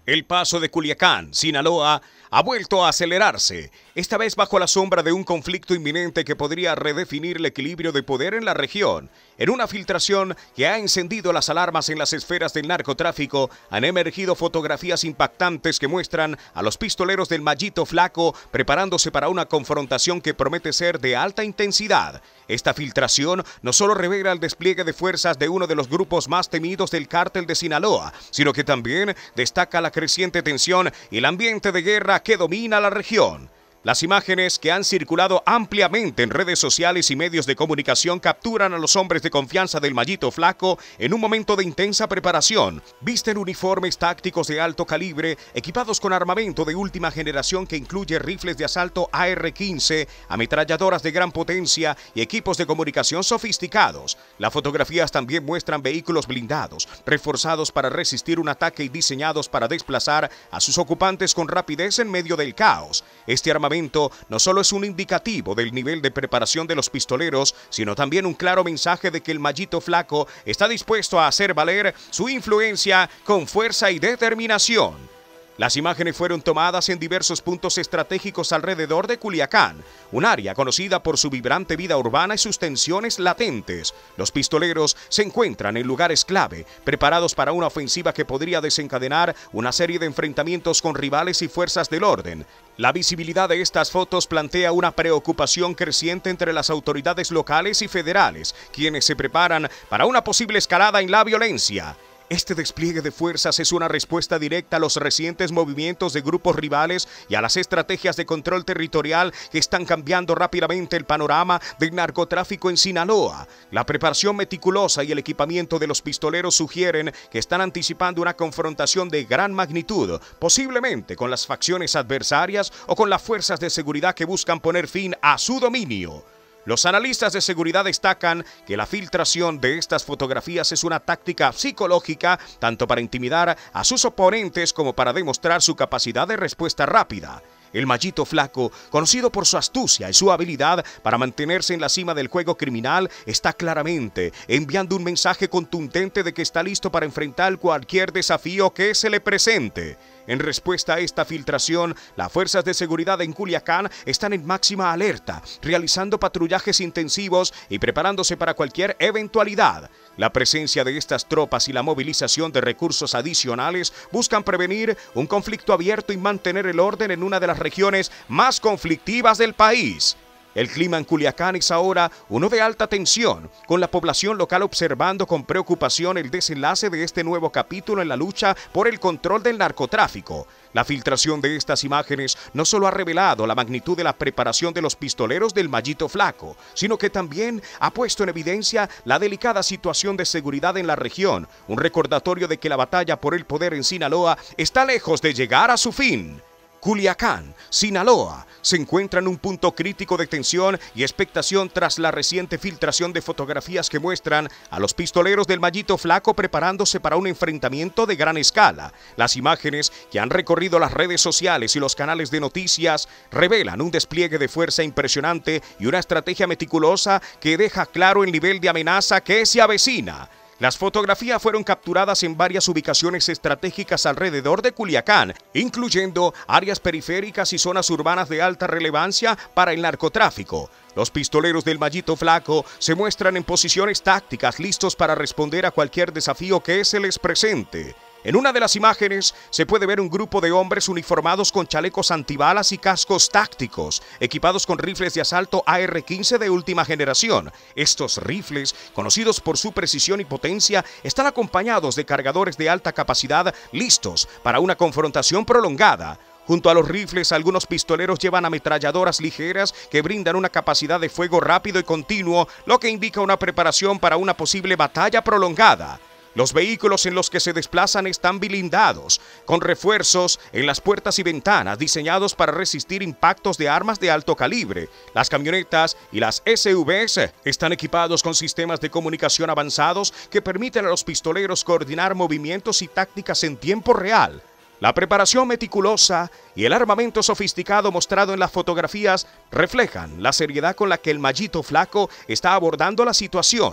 El paso de Culiacán, Sinaloa, ha vuelto a acelerarse, esta vez bajo la sombra de un conflicto inminente que podría redefinir el equilibrio de poder en la región. En una filtración que ha encendido las alarmas en las esferas del narcotráfico, han emergido fotografías impactantes que muestran a los pistoleros del Mallito Flaco preparándose para una confrontación que promete ser de alta intensidad. Esta filtración no solo revela el despliegue de fuerzas de uno de los grupos más temidos del cártel de Sinaloa, sino que también destaca la creciente tensión y el ambiente de guerra que domina la región. Las imágenes que han circulado ampliamente en redes sociales y medios de comunicación capturan a los hombres de confianza del Mallito Flaco en un momento de intensa preparación. Visten uniformes tácticos de alto calibre, equipados con armamento de última generación que incluye rifles de asalto AR-15, ametralladoras de gran potencia y equipos de comunicación sofisticados. Las fotografías también muestran vehículos blindados, reforzados para resistir un ataque y diseñados para desplazar a sus ocupantes con rapidez en medio del caos. Este armamento no solo es un indicativo del nivel de preparación de los pistoleros, sino también un claro mensaje de que el Mallito Flaco está dispuesto a hacer valer su influencia con fuerza y determinación. Las imágenes fueron tomadas en diversos puntos estratégicos alrededor de Culiacán, un área conocida por su vibrante vida urbana y sus tensiones latentes. Los pistoleros se encuentran en lugares clave, preparados para una ofensiva que podría desencadenar una serie de enfrentamientos con rivales y fuerzas del orden. La visibilidad de estas fotos plantea una preocupación creciente entre las autoridades locales y federales, quienes se preparan para una posible escalada en la violencia. Este despliegue de fuerzas es una respuesta directa a los recientes movimientos de grupos rivales y a las estrategias de control territorial que están cambiando rápidamente el panorama del narcotráfico en Sinaloa. La preparación meticulosa y el equipamiento de los pistoleros sugieren que están anticipando una confrontación de gran magnitud, posiblemente con las facciones adversarias o con las fuerzas de seguridad que buscan poner fin a su dominio. Los analistas de seguridad destacan que la filtración de estas fotografías es una táctica psicológica tanto para intimidar a sus oponentes como para demostrar su capacidad de respuesta rápida. El Mallito Flaco, conocido por su astucia y su habilidad para mantenerse en la cima del juego criminal, está claramente enviando un mensaje contundente de que está listo para enfrentar cualquier desafío que se le presente. En respuesta a esta filtración, las fuerzas de seguridad en Culiacán están en máxima alerta, realizando patrullajes intensivos y preparándose para cualquier eventualidad. La presencia de estas tropas y la movilización de recursos adicionales buscan prevenir un conflicto abierto y mantener el orden en una de las regiones más conflictivas del país. El clima en Culiacán es ahora uno de alta tensión, con la población local observando con preocupación el desenlace de este nuevo capítulo en la lucha por el control del narcotráfico. La filtración de estas imágenes no solo ha revelado la magnitud de la preparación de los pistoleros del Mallito Flaco, sino que también ha puesto en evidencia la delicada situación de seguridad en la región, un recordatorio de que la batalla por el poder en Sinaloa está lejos de llegar a su fin. Culiacán, Sinaloa, se encuentra en un punto crítico de tensión y expectación tras la reciente filtración de fotografías que muestran a los pistoleros del Mallito Flaco preparándose para un enfrentamiento de gran escala. Las imágenes que han recorrido las redes sociales y los canales de noticias revelan un despliegue de fuerza impresionante y una estrategia meticulosa que deja claro el nivel de amenaza que se avecina. Las fotografías fueron capturadas en varias ubicaciones estratégicas alrededor de Culiacán, incluyendo áreas periféricas y zonas urbanas de alta relevancia para el narcotráfico. Los pistoleros del Mallito Flaco se muestran en posiciones tácticas listos para responder a cualquier desafío que se les presente. En una de las imágenes se puede ver un grupo de hombres uniformados con chalecos antibalas y cascos tácticos, equipados con rifles de asalto AR-15 de última generación. Estos rifles, conocidos por su precisión y potencia, están acompañados de cargadores de alta capacidad listos para una confrontación prolongada. Junto a los rifles, algunos pistoleros llevan ametralladoras ligeras que brindan una capacidad de fuego rápido y continuo, lo que indica una preparación para una posible batalla prolongada. Los vehículos en los que se desplazan están blindados, con refuerzos en las puertas y ventanas diseñados para resistir impactos de armas de alto calibre. Las camionetas y las SUVs están equipados con sistemas de comunicación avanzados que permiten a los pistoleros coordinar movimientos y tácticas en tiempo real. La preparación meticulosa y el armamento sofisticado mostrado en las fotografías reflejan la seriedad con la que el Mallito Flaco está abordando la situación.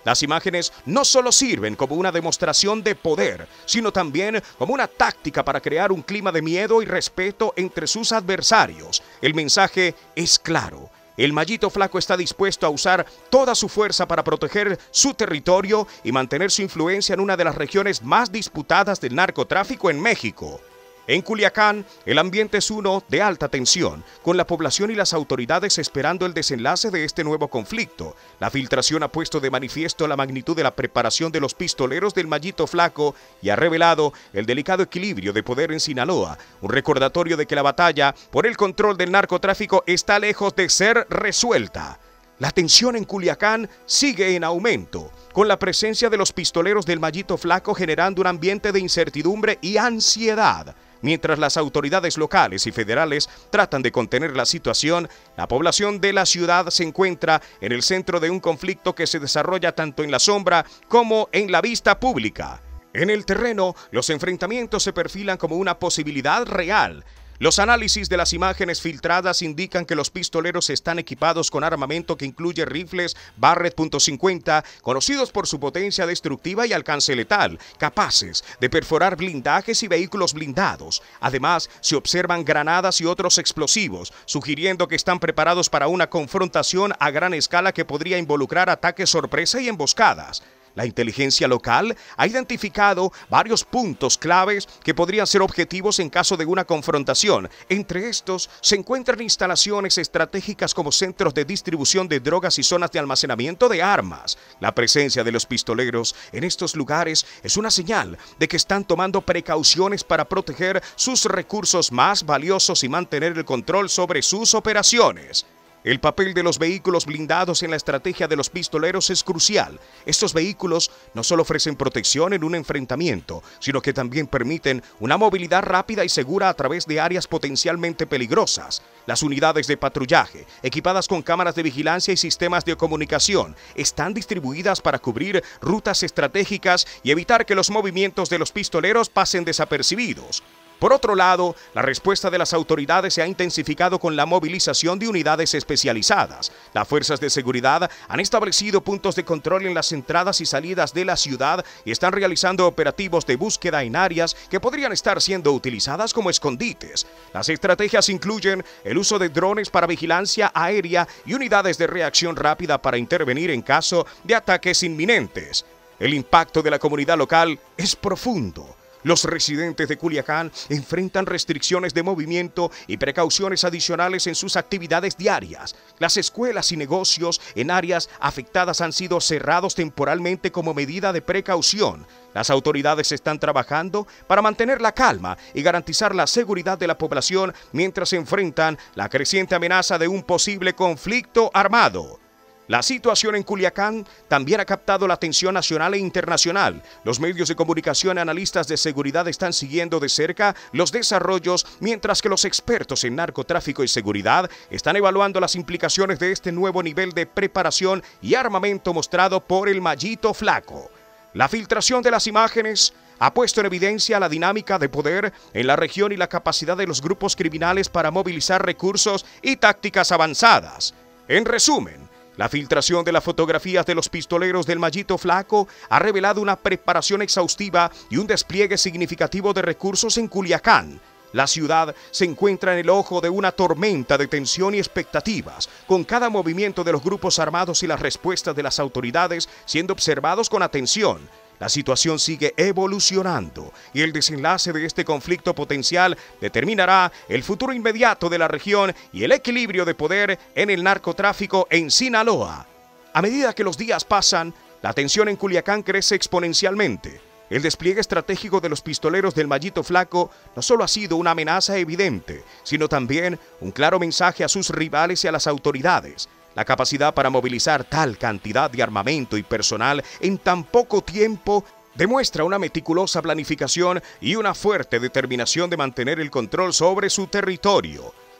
Las imágenes no solo sirven como una demostración de poder, sino también como una táctica para crear un clima de miedo y respeto entre sus adversarios. El mensaje es claro. El Mallito Flaco está dispuesto a usar toda su fuerza para proteger su territorio y mantener su influencia en una de las regiones más disputadas del narcotráfico en México. En Culiacán, el ambiente es uno de alta tensión, con la población y las autoridades esperando el desenlace de este nuevo conflicto. La filtración ha puesto de manifiesto la magnitud de la preparación de los pistoleros del Mallito Flaco y ha revelado el delicado equilibrio de poder en Sinaloa, un recordatorio de que la batalla por el control del narcotráfico está lejos de ser resuelta. La tensión en Culiacán sigue en aumento, con la presencia de los pistoleros del Mallito Flaco generando un ambiente de incertidumbre y ansiedad. Mientras las autoridades locales y federales tratan de contener la situación, la población de la ciudad se encuentra en el centro de un conflicto que se desarrolla tanto en la sombra como en la vista pública. En el terreno, los enfrentamientos se perfilan como una posibilidad real. Los análisis de las imágenes filtradas indican que los pistoleros están equipados con armamento que incluye rifles Barrett .50, conocidos por su potencia destructiva y alcance letal, capaces de perforar blindajes y vehículos blindados. Además, se observan granadas y otros explosivos, sugiriendo que están preparados para una confrontación a gran escala que podría involucrar ataques sorpresa y emboscadas. La inteligencia local ha identificado varios puntos claves que podrían ser objetivos en caso de una confrontación. Entre estos se encuentran instalaciones estratégicas como centros de distribución de drogas y zonas de almacenamiento de armas. La presencia de los pistoleros en estos lugares es una señal de que están tomando precauciones para proteger sus recursos más valiosos y mantener el control sobre sus operaciones. El papel de los vehículos blindados en la estrategia de los pistoleros es crucial. Estos vehículos no solo ofrecen protección en un enfrentamiento, sino que también permiten una movilidad rápida y segura a través de áreas potencialmente peligrosas. Las unidades de patrullaje, equipadas con cámaras de vigilancia y sistemas de comunicación, están distribuidas para cubrir rutas estratégicas y evitar que los movimientos de los pistoleros pasen desapercibidos. Por otro lado, la respuesta de las autoridades se ha intensificado con la movilización de unidades especializadas. Las fuerzas de seguridad han establecido puntos de control en las entradas y salidas de la ciudad y están realizando operativos de búsqueda en áreas que podrían estar siendo utilizadas como escondites. Las estrategias incluyen el uso de drones para vigilancia aérea y unidades de reacción rápida para intervenir en caso de ataques inminentes. El impacto de la comunidad local es profundo. Los residentes de Culiacán enfrentan restricciones de movimiento y precauciones adicionales en sus actividades diarias. Las escuelas y negocios en áreas afectadas han sido cerrados temporalmente como medida de precaución. Las autoridades están trabajando para mantener la calma y garantizar la seguridad de la población mientras se enfrentan la creciente amenaza de un posible conflicto armado. La situación en Culiacán también ha captado la atención nacional e internacional. Los medios de comunicación y analistas de seguridad están siguiendo de cerca los desarrollos, mientras que los expertos en narcotráfico y seguridad están evaluando las implicaciones de este nuevo nivel de preparación y armamento mostrado por el Mallito Flaco. La filtración de las imágenes ha puesto en evidencia la dinámica de poder en la región y la capacidad de los grupos criminales para movilizar recursos y tácticas avanzadas. En resumen, la filtración de las fotografías de los pistoleros del Mallito Flaco ha revelado una preparación exhaustiva y un despliegue significativo de recursos en Culiacán. La ciudad se encuentra en el ojo de una tormenta de tensión y expectativas, con cada movimiento de los grupos armados y las respuestas de las autoridades siendo observados con atención. La situación sigue evolucionando y el desenlace de este conflicto potencial determinará el futuro inmediato de la región y el equilibrio de poder en el narcotráfico en Sinaloa. A medida que los días pasan, la tensión en Culiacán crece exponencialmente. El despliegue estratégico de los pistoleros del Mallito Flaco no solo ha sido una amenaza evidente, sino también un claro mensaje a sus rivales y a las autoridades. La capacidad para movilizar tal cantidad de armamento y personal en tan poco tiempo demuestra una meticulosa planificación y una fuerte determinación de mantener el control sobre su territorio.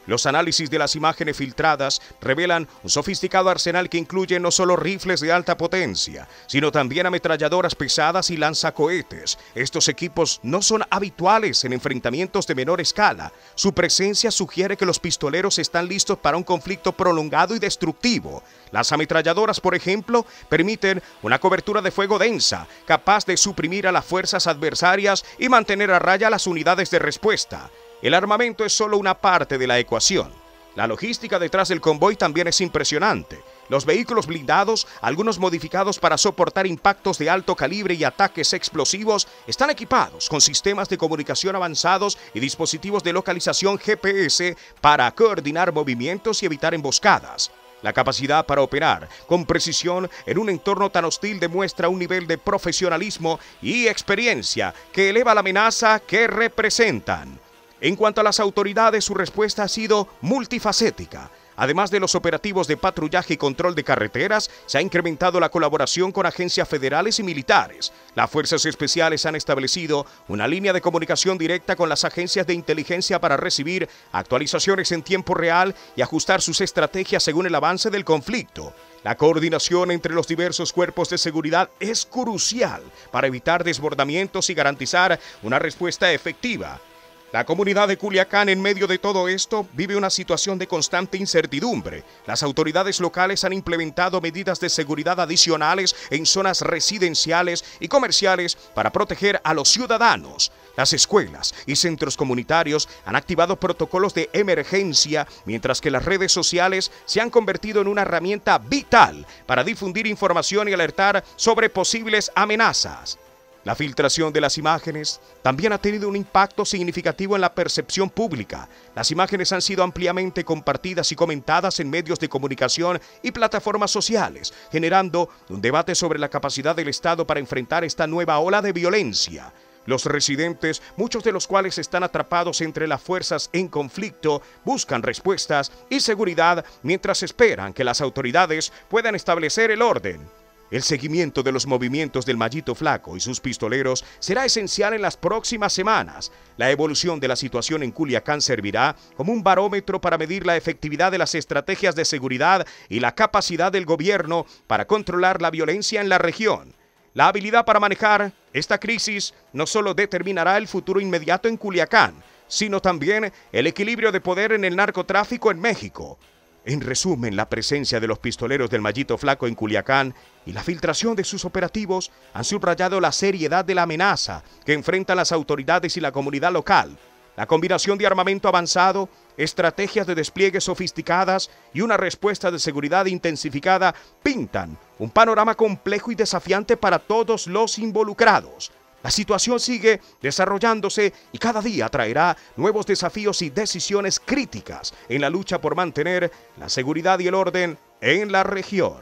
Los análisis de las imágenes filtradas revelan un sofisticado arsenal que incluye no solo rifles de alta potencia, sino también ametralladoras pesadas y lanzacohetes. Estos equipos no son habituales en enfrentamientos de menor escala. Su presencia sugiere que los pistoleros están listos para un conflicto prolongado y destructivo. Las ametralladoras, por ejemplo, permiten una cobertura de fuego densa, capaz de suprimir a las fuerzas adversarias y mantener a raya las unidades de respuesta. El armamento es solo una parte de la ecuación. La logística detrás del convoy también es impresionante. Los vehículos blindados, algunos modificados para soportar impactos de alto calibre y ataques explosivos, están equipados con sistemas de comunicación avanzados y dispositivos de localización GPS para coordinar movimientos y evitar emboscadas. La capacidad para operar con precisión en un entorno tan hostil demuestra un nivel de profesionalismo y experiencia que eleva la amenaza que representan. En cuanto a las autoridades, su respuesta ha sido multifacética. Además de los operativos de patrullaje y control de carreteras, se ha incrementado la colaboración con agencias federales y militares. Las fuerzas especiales han establecido una línea de comunicación directa con las agencias de inteligencia para recibir actualizaciones en tiempo real y ajustar sus estrategias según el avance del conflicto. La coordinación entre los diversos cuerpos de seguridad es crucial para evitar desbordamientos y garantizar una respuesta efectiva. La comunidad de Culiacán, en medio de todo esto, vive una situación de constante incertidumbre. Las autoridades locales han implementado medidas de seguridad adicionales en zonas residenciales y comerciales para proteger a los ciudadanos. Las escuelas y centros comunitarios han activado protocolos de emergencia, mientras que las redes sociales se han convertido en una herramienta vital para difundir información y alertar sobre posibles amenazas. La filtración de las imágenes también ha tenido un impacto significativo en la percepción pública. Las imágenes han sido ampliamente compartidas y comentadas en medios de comunicación y plataformas sociales, generando un debate sobre la capacidad del Estado para enfrentar esta nueva ola de violencia. Los residentes, muchos de los cuales están atrapados entre las fuerzas en conflicto, buscan respuestas y seguridad mientras esperan que las autoridades puedan establecer el orden. El seguimiento de los movimientos del Mallito Flaco y sus pistoleros será esencial en las próximas semanas. La evolución de la situación en Culiacán servirá como un barómetro para medir la efectividad de las estrategias de seguridad y la capacidad del gobierno para controlar la violencia en la región. La habilidad para manejar esta crisis no solo determinará el futuro inmediato en Culiacán, sino también el equilibrio de poder en el narcotráfico en México. En resumen, la presencia de los pistoleros del Mallito Flaco en Culiacán y la filtración de sus operativos han subrayado la seriedad de la amenaza que enfrentan las autoridades y la comunidad local. La combinación de armamento avanzado, estrategias de despliegue sofisticadas y una respuesta de seguridad intensificada pintan un panorama complejo y desafiante para todos los involucrados. La situación sigue desarrollándose y cada día traerá nuevos desafíos y decisiones críticas en la lucha por mantener la seguridad y el orden en la región.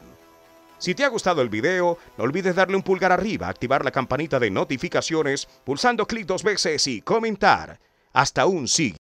Si te ha gustado el video, no olvides darle un pulgar arriba, activar la campanita de notificaciones, pulsando clic 2 veces y comentar. Hasta un siguiente.